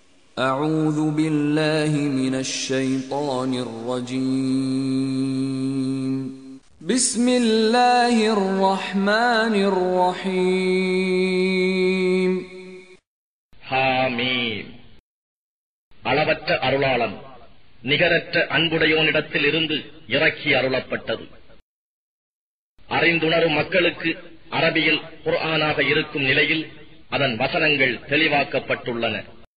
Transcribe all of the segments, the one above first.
أعوذ بالله من الشيطان الرجيم بسم الله الرحمن الرحيم ஹாமீம். அளவற்ற அருளாளன் நிகரற்ற அன்புடையோனிடத்தில் இருந்து இறக்கி அருளப்பட்டது. அறிந்துணரும் மக்களுக்கு அரபியில் குர்ஆனாக இருக்கும் நிலையில் அதன் வசனங்கள் தெளிவாக்கப்பட்டுள்ளன.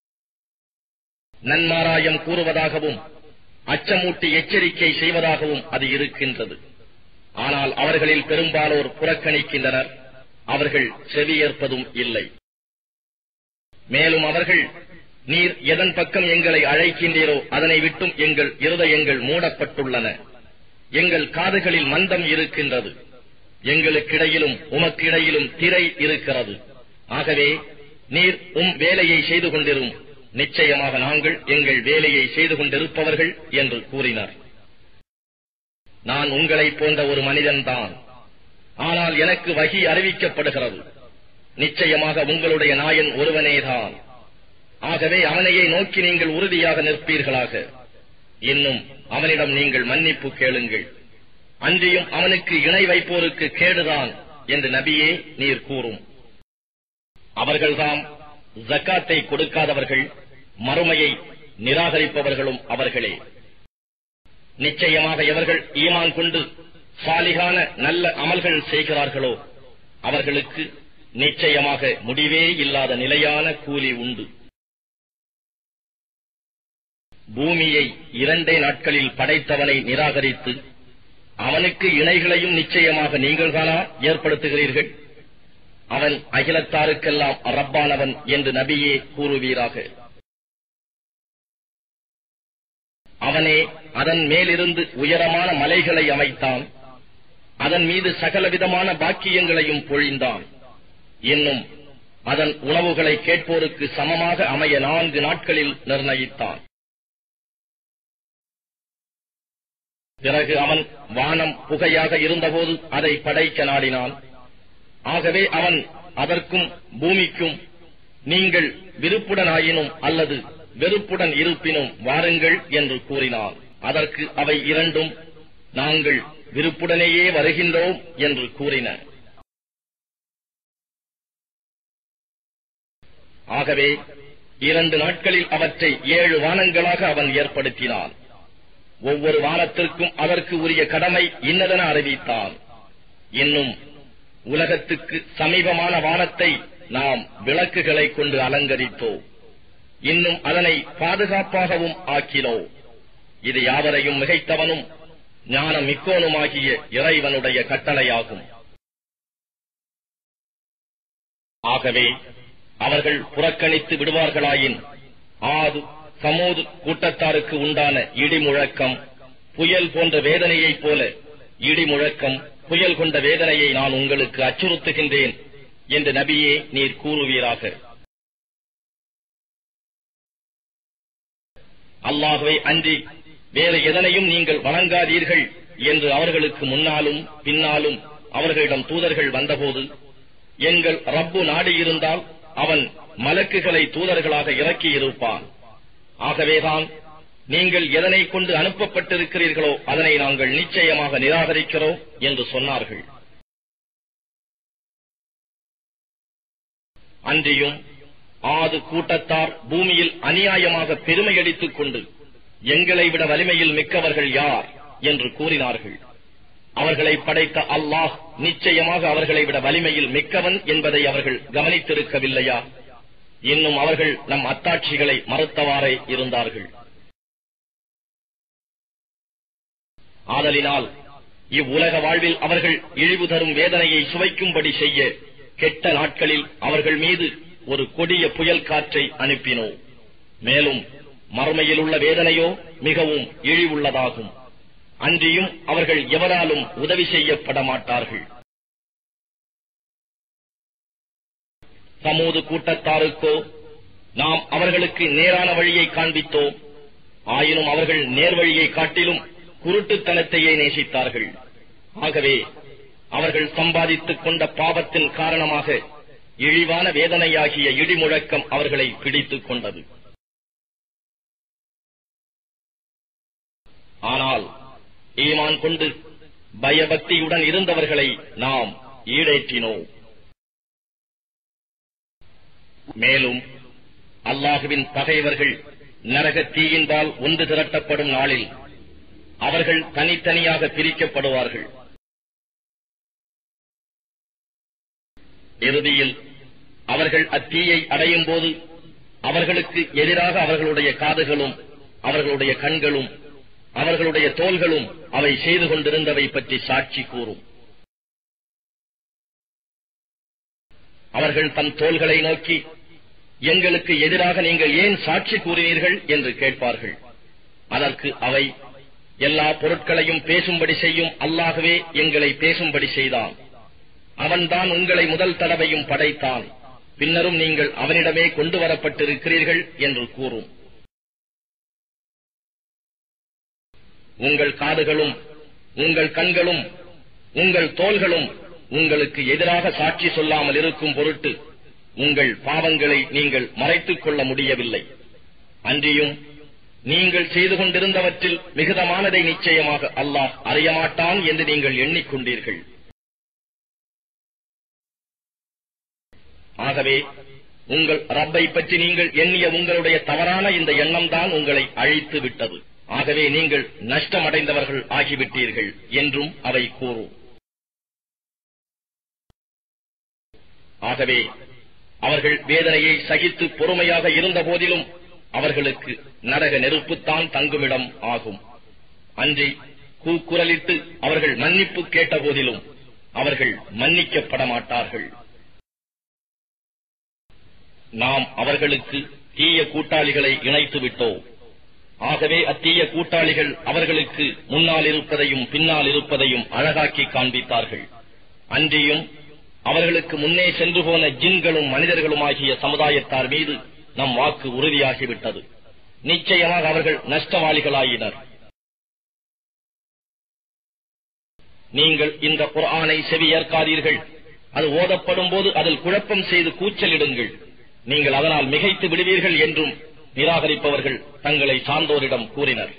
நன்மாராயம் கூறுவதாகவும் அச்சமூட்டி எச்சரிக்கை செய்வதாகவும் அது இருக்கின்றது. ஆனால் அவர்களில் பெரும்பாலோர் புறக்கணிக்கின்றனர், அவர்கள் செவியேற்பதும் இல்லை. மேலும் அவர்கள், நீர் எதன் பக்கம் எங்களை அழைக்கின்றீரோ அதனை விட்டும் எங்கள் இருதயங்கள் மூடப்பட்டுள்ளன, எங்கள் காதுகளில் மந்தம் இருக்கின்றது, எங்களுக்கிடையிலும் உமக்கிடையிலும் திரை இருக்கிறது. ஆகவே நீர் வேலையை செய்து கொண்டிரும், நிச்சயமாக நாங்கள் எங்கள் வேலையை செய்து கொண்டிருப்பவர்கள் என்று கூறினார். நான் உங்களை போன்ற ஒரு மனிதன்தான், ஆனால் எனக்கு வஹி அறிவிக்கப்படுகிறது. நிச்சயமாக உங்களுடைய நாயன் ஒருவனேதான். ஆகவே அவனையே நோக்கி நீங்கள் உறுதியாக நிற்பீர்களாக. இன்னும் அவனிடம் நீங்கள் மன்னிப்பு கேளுங்கள். அன்றியும் அவனுக்கு இணை வைப்போருக்கு கேடுதான் என்று நபியே நீர் கூறும். அவர்கள்தாம் ஜக்காத்தை கொடுக்காதவர்கள், மறுமையை நிராகரிப்பவர்களும் அவர்களே. நிச்சயமாக எவர்கள் ஈமான் கொண்டு சாலிகான நல்ல அமல்கள் செய்கிறார்களோ அவர்களுக்கு நிச்சயமாக முடிவே இல்லாத நிலையான கூலி உண்டு. பூமியை 2 நாட்களில் படைத்தவனை நிராகரித்து அவனுக்கு இணைகளையும் நிச்சயமாக நீங்கள்தானா ஏற்படுத்துகிறீர்கள்? அவன் அகிலத்தாருக்கெல்லாம் ரப்பானவன் என்று நபியே கூறுவீராக. அவனே அதன் மேலிருந்து உயரமான மலைகளை அமைத்தான், அதன் மீது சகலவிதமான பாக்கியங்களையும் பொழிந்தான். இன்னும் அதன் உணவுகளை கேட்போருக்கு சமமாக அமைய 4 நாட்களில் நிர்ணயித்தான். பிறகு அவன் வானம் புகையாக இருந்தபோது அதை படைக்க நாடினான். ஆகவே அவன் அதற்கும் பூமிக்கும், நீங்கள் விருப்புடனாயினும் அல்லது வெறுப்புடன் இருப்பினும் வாருங்கள் என்று கூறினான். அதற்கு அவை இரண்டும், நாங்கள் விருப்புடனேயே வருகின்றோம் என்று கூறின. ஆகவே 2 நாட்களில் அவற்றை 7 வானங்களாக அவன் ஏற்படுத்தினான். ஒவ்வொரு வானத்திற்கும் அதற்கு உரிய கடமை இன்னதென அறிவித்தான். இன்னும் உலகத்துக்கு சமீபமான வானத்தை நாம் விளக்குகளை கொண்டு அலங்கரித்தோம். இன்னும் அதனை பாதுகாப்பாகவும் ஆக்கினோம். இது யாவரையும் மிகைத்தவனும் ஞானம் மிக்கோனுமாகிய இறைவனுடைய கட்டளையாகும். ஆகவே அவர்கள் புறக்கணித்து விடுவார்களாயின், ஆது சமூது கூட்டத்தாருக்கு உண்டான இடிமுழக்கம் புயல் போன்ற வேதனையைப் போல இடி முழக்கம் புயல் கொண்ட வேதனையை நான் உங்களுக்கு அச்சுறுத்துகின்றேன் என்று நபியே நீர் கூறுவீராக. அல்லாஹ்வை அன்றி வேறு எதனையும் நீங்கள் வணங்காதீர்கள் என்று அவர்களுக்கு முன்னாலும் பின்னாலும் அவர்களிடம் தூதர்கள் வந்தபோது, எங்கள் ரப்பு நாடியிருந்தால் அவன் மலக்குகளை தூதர்களாக இறக்கி இருப்பான். ஆகவேதான் நீங்கள் எதனை கொண்டு அனுப்பப்பட்டிருக்கிறீர்களோ அதனை நாங்கள் நிச்சயமாக நிராகரிக்கிறோம் என்று சொன்னார்கள். அன்றியும் ஆது கூட்டத்தார் பூமியில் அநியாயமாக பெருமையடித்துக் கொண்டு, எங்களை விட வலிமையில் மிக்கவர்கள் யார் என்று கூறினார்கள். அவர்களை படைத்த அல்லாஹ் நிச்சயமாக அவர்களை விட வலிமையில் மிக்கவன் என்பதை அவர்கள் கவனித்திருக்கவில்லையா? இன்னும் அவர்கள் நம் அத்தாட்சிகளை மறுத்தவாறே இருந்தார்கள். ஆதலினால் இவ்வுலக வாழ்வில் அவர்கள் இழிவு தரும் வேதனையை சுவைக்கும்படி செய்ய கெட்ட நாட்களில் அவர்கள் மீது ஒரு கொடிய புயல் காற்றை அனுப்பினோம். மேலும் மறுமையில் உள்ள வேதனையோ மிகவும் இழிவுள்ளதாகும். அன்றியும் அவர்கள் எவராலும் உதவி செய்யப்பட மாட்டார்கள். சமூது கூட்டத்தாருக்கோ நாம் அவர்களுக்கு நேரான வழியை காண்பித்தோம். ஆயினும் அவர்கள் நேர்வழியை காட்டிலும் குருட்டுத்தனத்தையே நேசித்தார்கள். ஆகவே அவர்கள் சம்பாதித்துக் கொண்ட பாவத்தின் காரணமாக இழிவான வேதனையாகிய இடிமுழக்கம் அவர்களை பிடித்துக் கொண்டது. ஆனால் ஈமான் கொண்டு பயபக்தியுடன் இருந்தவர்களை நாம் ஈடேற்றினோம். மேலும் அல்லாஹுவின் பகைவர்கள் நரக தீயின்பால் ஒன்று திரட்டப்படும் நாளில் அவர்கள் தனித்தனியாக பிரிக்கப்படுவார்கள். இறுதியில் அவர்கள் அத்தீயை அடையும் போது அவர்களுக்கு எதிராக அவர்களுடைய காதுகளும் அவர்களுடைய கண்களும் அவர்களுடைய தோள்களும் அவை செய்து கொண்டிருந்தவை பற்றி சாட்சி கூறும். அவர்கள் தம் தோள்களை நோக்கி, எங்களுக்கு எதிராக நீங்கள் ஏன் சாட்சி கூறினீர்கள் என்று கேட்பார்கள். அதற்கு அவை, எல்லா பொருட்களையும் பேசும்படி செய்யும் அல்லாஹ்வே எங்களை பேசும்படி செய்தான். அவன்தான் உங்களை முதல் தடவையும் படைத்தான், பின்னரும் நீங்கள் அவனிடமே கொண்டு வரப்பட்டிருக்கிறீர்கள் என்று கூறும். உங்கள் காதுகளும் உங்கள் கண்களும் உங்கள் தோள்களும் உங்களுக்கு எதிராக சாட்சி சொல்லாமல் இருக்கும் பொருட்டு உங்கள் பாவங்களை நீங்கள் மறைத்துக் கொள்ள முடியவில்லை. அன்றியும் நீங்கள் செய்து கொண்டிருந்தவற்றில் மிகுதமானதை நிச்சயமாக அல்லாஹ் அறியமாட்டான் என்று நீங்கள் எண்ணிக்கொண்டீர்கள். ஆகவே உங்கள் ரப்பை பற்றி நீங்கள் எண்ணிய உங்களுடைய தவறான இந்த எண்ணம்தான் உங்களை அழித்து விட்டது. ஆகவே நீங்கள் நஷ்டமடைந்தவர்கள் ஆகிவிட்டீர்கள் என்றும் அவை கூறும். ஆகவே அவர்கள் வேதனையை சகித்து பொறுமையாக இருந்த போதிலும் அவர்களுக்கு நரக நெருப்புத்தான் தங்குமிடம் ஆகும். அன்றி கூக்குரலிட்டு அவர்கள் மன்னிப்பு கேட்ட போதிலும் அவர்கள் மன்னிக்கப்பட மாட்டார்கள். நாம் அவர்களுக்கு தீய கூட்டாளிகளை இணைத்து விட்டோம். ஆகவே அத்தீய கூட்டாளிகள் அவர்களுக்கு முன்னால் இருப்பதையும் பின்னால் இருப்பதையும் அழகாக்கி காண்பித்தார்கள். அன்றியும் அவர்களுக்கு முன்னே சென்று போன ஜின்களும் மனிதர்களுமாகிய சமுதாயத்தார் மீது நம் வாக்கு உறுதியாகிவிட்டது. நிச்சயமாக அவர்கள் நஷ்டவாளிகளாயினர். நீங்கள் இந்த குர்ஆனை செவியேற்காதீர்கள். அது ஓதப்படும் போது அதில் குழப்பம் செய்து கூச்சலிடுங்கள். நீங்கள் அதனால் மிகைத்து விடுவீர்கள் என்றும் நிராகரிப்பவர்கள் தங்களை சார்ந்தோரிடம் கூறினர்.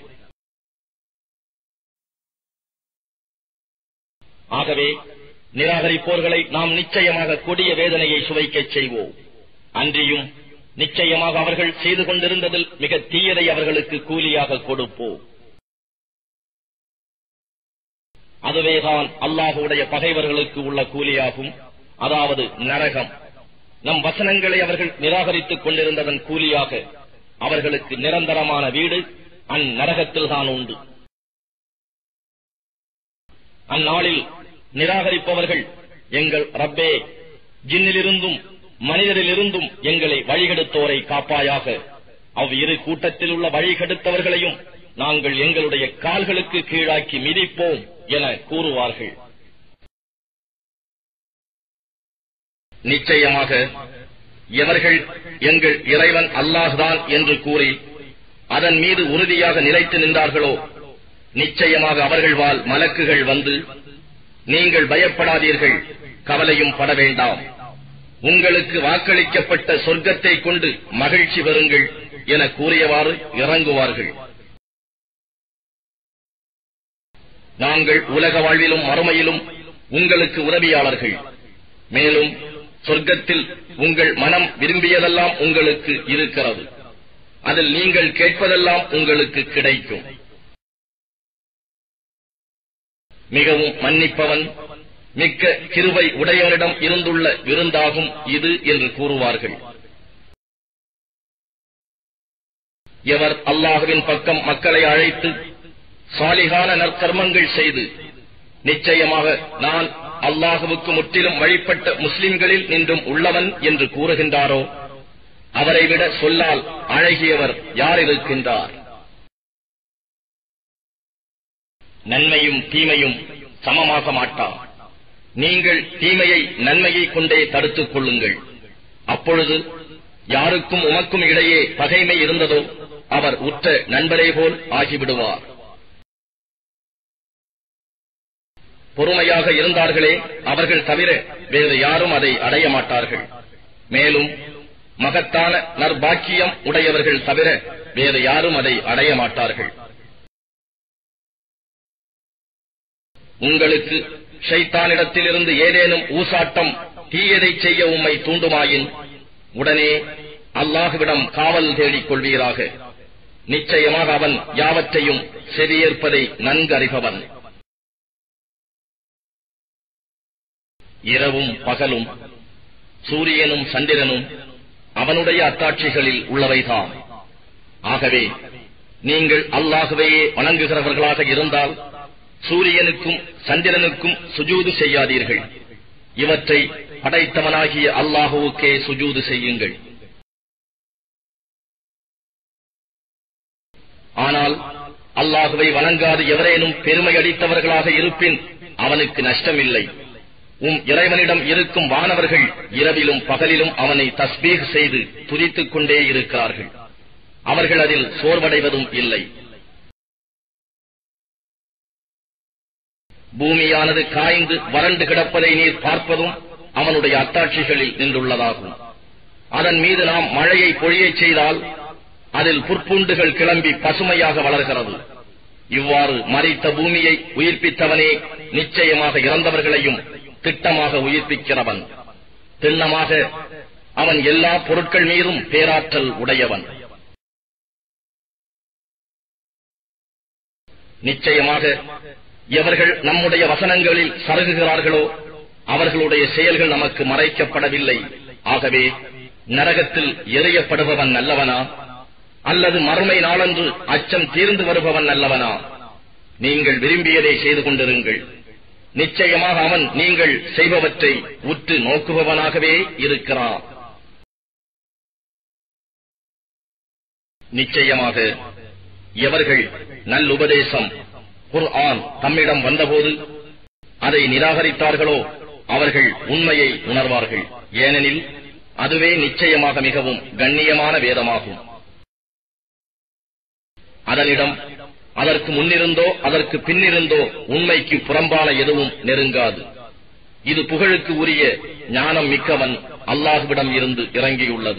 ஆகவே நிராகரிப்போர்களை நாம் நிச்சயமாக கொடிய வேதனையை சுவைக்கச் செய்வோம். அன்றியும் நிச்சயமாக அவர்கள் செய்து கொண்டிருந்ததில் மிக தீயதை அவர்களுக்கு கூலியாக கொடுப்போம். அதுவேதான் அல்லாஹுடைய பகைவர்களுக்கு உள்ள கூலியாகும், அதாவது நரகம். நம் வசனங்களை அவர்கள் நிராகரித்துக் கொண்டிருந்ததன் கூலியாக அவர்களுக்கு நிரந்தரமான வீடு அந்நரகத்தில்தான் உண்டு. அந்நாளில் நிராகரிப்பவர்கள், எங்கள் ரப்பே, ஜின்னிலிருந்தும் மனிதரிலிருந்தும் எங்களை வழிகெடுத்தோரை காப்பாயாக, அவ்விரு கூட்டத்தில் உள்ள வழிகெடுத்தவர்களையும் நாங்கள் எங்களுடைய கால்களுக்கு கீழாக்கி மிதிப்போம் என கூறுவார்கள். நிச்சயமாக எவர்கள் எங்கள் இறைவன் அல்லாஹ்தான் என்று கூறி அதன் மீது உறுதியாக நிலைத்து நின்றார்களோ, நிச்சயமாக அவர்கள் வாழ் மலக்குகள் வந்து, நீங்கள் பயப்படாதீர்கள், கவலையும் பட வேண்டாம், உங்களுக்கு வாக்களிக்கப்பட்ட சொர்க்கத்தை கொண்டு மகிழ்ச்சி பெறுங்கள் என கூறியவாறு இறங்குவார்கள். நாங்கள் உலக வாழ்விலும் மறுமையிலும் உங்களுக்கு உதவியாளர்கள். மேலும் சொர்க்கத்தில் உங்கள் மனம் விரும்பியதெல்லாம் உங்களுக்கு இருக்கிறது. அதில் நீங்கள் கேட்பதெல்லாம் உங்களுக்கு கிடைக்கும். மிகவும் மன்னிப்பவன், மிக்க கிருபை உடையவனிடம் இருந்துள்ள விருந்தாகும் இது என்று கூறுவார்கள். எவர் அல்லாஹுவின் பக்கம் மக்களை அழைத்து சாலிகான நற்கர்மங்கள் செய்து, நிச்சயமாக நான் அல்லாஹுவுக்கு முற்றிலும் வழிபட்ட முஸ்லிம்களில் நின்றும் உள்ளவன் என்று கூறுகின்றாரோ, அவரை விட சொல்லால் அழகியவர் யார் இருக்கின்றார்? நன்மையும் தீமையும் சமமாக மாட்டா. நீங்கள் தீமையை நன்மையை கொண்டே தடுத்துக் கொள்ளுங்கள். அப்பொழுது யாருக்கும் உமக்கும் இடையே பகைமை இருந்ததோ அவர் உற்ற நண்பரே போல் ஆகிவிடுவார். பொறுமையாக இருந்தார்களே, அவர்கள் தவிர வேறு யாரும் அதை அடைய மாட்டார்கள். மேலும் மகத்தான நற்பாக்கியம் உடையவர்கள் தவிர வேறு யாரும் அதை அடைய மாட்டார்கள். உங்களுக்கு ஷைத்தானிடத்திலிருந்து ஏதேனும் ஊசாட்டம் தீயதை செய்ய உம்மை தூண்டுமாயின் உடனே அல்லாஹ்விடம் காவல் தேடிக் கொள்வீராக. நிச்சயமாக அவன் யாவற்றையும் செவியேற்பதை நன்கறிபவன். இரவும் பகலும் சூரியனும் சந்திரனும் அவனுடைய அத்தாட்சிகளில் உள்ளவைதான். ஆகவே நீங்கள் அல்லாஹ்வையே வணங்குகிறவர்களாக இருந்தால் சூரியனுக்கும் சந்திரனுக்கும் சுஜூது செய்யாதீர்கள். இவற்றை படைத்தவனாகிய அல்லாஹுவுக்கே சுஜூது செய்யுங்கள். ஆனால் அல்லாஹுவை வணங்காது எவரேனும் பெருமை அடித்தவர்களாக இருப்பின் அவனுக்கு நஷ்டமில்லை. இறைவனிடம் இருக்கும் வானவர்கள் இரவிலும் பகலிலும் அவனை தஸ்பீஹ் செய்து துதித்துக் கொண்டே இருக்கிறார்கள். அவர்கள் அதில் சோர்வடைவதும் இல்லை. பூமியானது காய்ந்து வறண்டு கிடப்பதை நீர் பார்ப்பதும் அவனுடைய அத்தாட்சிகளில் நின்றுள்ளதாகும். அதன் மீது நாம் மழையை பொழியச் செய்தால் அதில் புற்பூண்டுகள் கிளம்பி பசுமையாக வளர்கிறது. இவ்வாறு மரித்த பூமியை உயிர்ப்பித்தவனே நிச்சயமாக இறந்தவர்களையும் திட்டமாக உயிர்ப்பிக்கிறவன். திண்ணமாக அவன் எல்லா பொருட்கள் மீதும் பேராற்றல் உடையவன். நிச்சயமாக எவர்கள் நம்முடைய வசனங்களில் சருகுகிறார்களோ அவர்களுடைய செயல்கள் நமக்கு மறைக்கப்படவில்லை. ஆகவே நரகத்தில் எறியப்படுபவன் நல்லவனா அல்லது மறுமை நாளன்று அச்சம் தீர்ந்து வருபவன் நல்லவனா? நீங்கள் விரும்பியதை செய்து கொண்டிருங்கள். நிச்சயமாக அவன் நீங்கள் செய்பவற்றை உற்று நோக்குபவனாகவே இருக்கிறான். நிச்சயமாக எவர்கள் நல்லுபதேசம் குர்ஆன் தம்மிடம் வந்தபோது அதை நிராகரித்தார்களோ அவர்கள் உண்மையை உணர்வார்கள். ஏனெனில் அதுவே நிச்சயமாக மிகவும் கண்ணியமான வேதமாகும். அதனிடம் அதற்கு முன்னிருந்தோ அதற்கு பின்னிருந்தோ உண்மைக்கு புறம்பான எதுவும் நெருங்காது. இது புகழுக்கு உரிய ஞானம் மிக்கவன் அல்லாஹ்விடம் இருந்து இறங்கியுள்ளது.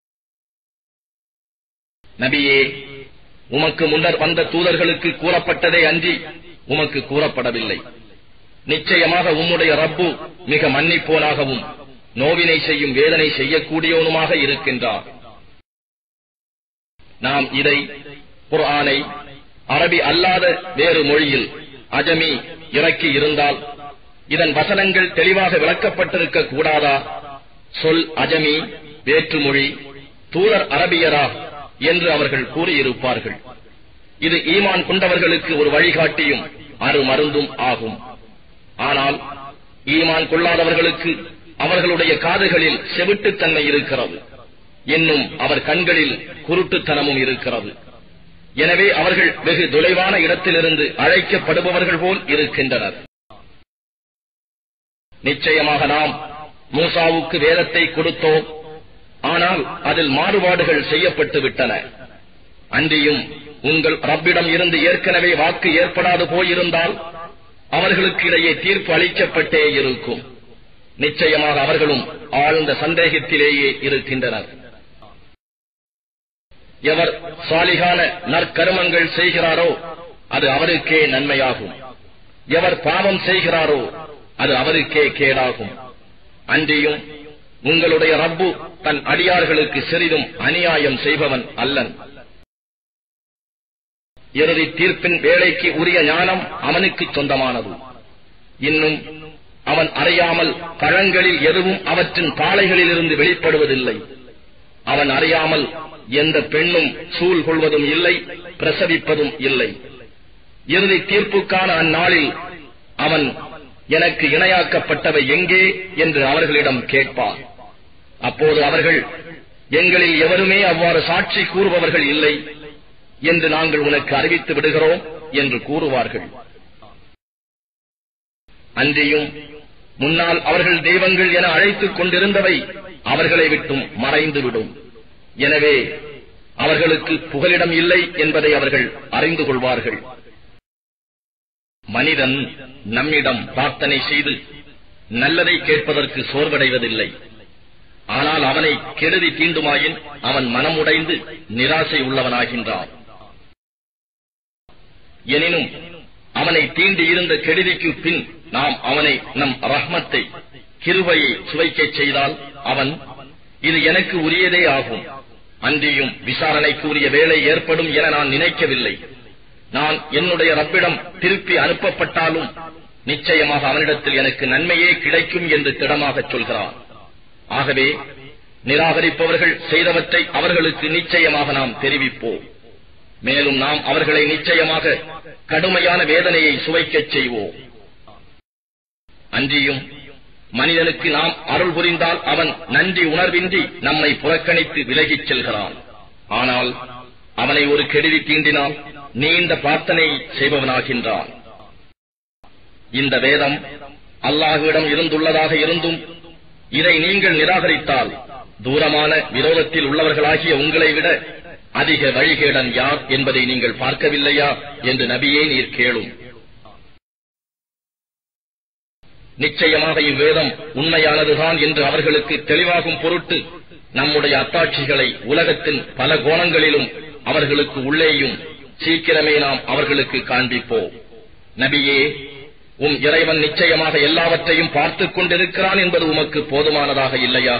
நபியே, உமக்கு முன்னர் வந்த தூதர்களுக்கு கூறப்பட்டதே அன்றி உமக்கு கூறப்படவில்லை. நிச்சயமாக உம்முடைய ரப்பு மிக மன்னிப்போனாகவும் நோவினை செய்யும் வேதனை செய்யக்கூடியவனுமாக இருக்கின்றார். நாம் இதை குர்ஆனை அரபி அல்லாத வேறு மொழியில் அஜமி இறக்கி இருந்தால் இதன் வசனங்கள் தெளிவாக விளக்கப்பட்டிருக்க கூடாதா? சொல் அஜமி வேற்றுமொழி, தூதர் அரபியரா என்று அவர்கள் கூறியிருப்பார்கள். இது ஈமான் கொண்டவர்களுக்கு ஒரு வழிகாட்டியும் அருமருந்தும் ஆகும். ஆனால் ஈமான் கொள்ளாதவர்களுக்கு அவர்களுடைய காதுகளில் செவிட்டுத்தன்மை இருக்கிறது, இன்னும் அவர் கண்களில் குருட்டுத்தனமும் இருக்கிறது. எனவே அவர்கள் வெகு தொலைவான இடத்திலிருந்து அழைக்கப்படுபவர்கள் போல் இருக்கின்றனர். நிச்சயமாக நாம் மூசாவுக்கு வேதத்தை கொடுத்தோம், ஆனால் அதில் மாறுபாடுகள் செய்யப்பட்டு விட்டன. அன்றியும் உங்கள் ரப்பிடம் இருந்து ஏற்கனவே வாக்கு ஏற்படாது போயிருந்தால் அவர்களுக்கு இடையே தீர்ப்பு அளிக்கப்பட்டே இருக்கும். நிச்சயமாக அவர்களும் ஆழ்ந்த சந்தேகத்திலேயே இருக்கின்றனர். எவர் சாலிகான நற்கருமங்கள் செய்கிறாரோ அது அவருக்கே நன்மையாகும். எவர் பாவம் செய்கிறாரோ அது அவருக்கே கேடாகும். அன்றியும் உங்களுடைய ரப்பு தன் அடியார்களுக்கு சிறிதும் அநியாயம் செய்பவன் அல்லன். இறுதி தீர்ப்பின் வேளைக்கு உரிய ஞானம் அவனுக்கு சொந்தமானது. இன்னும் அவன் அறியாமல் பழங்களில் எதுவும் அவற்றின் பாளைகளிலிருந்து வெளிப்படுவதில்லை. அவன் அறியாமல் எந்த பெண்ணும் சூழ் கொள்வதும் இல்லை, பிரசவிப்பதும் இல்லை. இறுதி தீர்ப்புக்கான அந்நாளில் அவன் எனக்கு இணையாக்கப்பட்டவை எங்கே என்று அவர்களிடம் கேட்பார். அப்போது அவர்கள் எங்களில் எவருமே அவ்வாறு சாட்சி கூறுபவர்கள் இல்லை என்று நாங்கள் உனக்கு அறிவித்து விடுகிறோம் என்று கூறுவார்கள். அன்றியும் முன்னால் அவர்கள் தெய்வங்கள் என அழைத்துக் கொண்டிருந்தவை அவர்களை விட்டும் மறைந்துவிடும். எனவே அவர்களுக்கு புகலிடம் இல்லை என்பதை அவர்கள் அறிந்து கொள்வார்கள். மனிதன் நம்மிடம் பிரார்த்தனை செய்து நல்லதை கேட்பதற்கு சோர்வடைவதில்லை. ஆனால் அவனை கெடுதி தீண்டுமாயின் அவன் மனமுடைந்து நிராசை உள்ளவனாகின்றான். எனினும் அவனை தீண்டி இருந்த கெடுதிக்கு பின் நாம் அவனை நம் ரஹ்மத்தை கிருபையை சுவைக்கச் செய்தால் அவன் இது எனக்கு உரியதே ஆகும், அன்றியும் விசாரணைக்கு உரிய வேலை ஏற்படும் என நான் நினைக்கவில்லை. நான் என்னுடைய ரப்பிடம் திருப்பி அனுப்பப்பட்டாலும் நிச்சயமாக அவனிடத்தில் எனக்கு நன்மையே கிடைக்கும் என்று திடமாகச் சொல்கிறான். ஆகவே நிராகரிப்பவர்கள் செய்தவற்றை அவர்களுக்கு நிச்சயமாக நாம் தெரிவிப்போம். மேலும் நாம் அவர்களை நிச்சயமாக கடுமையான வேதனையை சுவைக்கச் செய்வோம். அன்றியும் மனிதனுக்கு நாம் அருள் புரிந்தால் அவன் நன்றி உணர்வின்றி நம்மை புறக்கணித்து விலகிச் செல்கிறான். ஆனால் அவனை ஒரு கெடுதி தீண்டினால் நீண்ட பிரார்த்தனை செய்பவனாகின்றான். இந்த வேதம் அல்லாஹ்விடம் இருந்துள்ளதாக இருந்தும் இதை நீங்கள் நிராகரித்தால் தூரமான விரோதத்தில் உள்ளவர்களாகிய உங்களை விட அதிக வழிகேடன் யார் என்பதை நீங்கள் பார்க்கவில்லையா என்று நபியே நீர் கேளும். நிச்சயமாக இவ்வேதம் உண்மையானதுதான் என்று அவர்களுக்கு தெளிவாகும் பொருட்டு நம்முடைய அத்தாட்சிகளை உலகத்தின் பல கோணங்களிலும் அவர்களுக்கு உள்ளேயும் சீக்கிரமே நாம் அவர்களுக்கு காண்பிப்போம். நபியே, உம் இறைவன் நிச்சயமாக எல்லாவற்றையும் பார்த்துக் கொண்டிருக்கிறான் என்பது உமக்கு போதுமானதாக இல்லையா?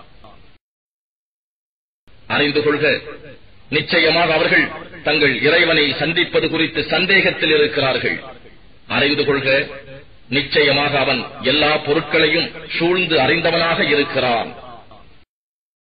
அறிந்து கொள்க, நிச்சயமாக அவர்கள் தங்கள் இறைவனை சந்திப்பது குறித்து சந்தேகத்தில் இருக்கிறார்கள். அறிந்து கொள்க, நிச்சயமாக அவன் எல்லா பொருட்களையும் சூழ்ந்து அறிந்தவனாக இருக்கிறான்.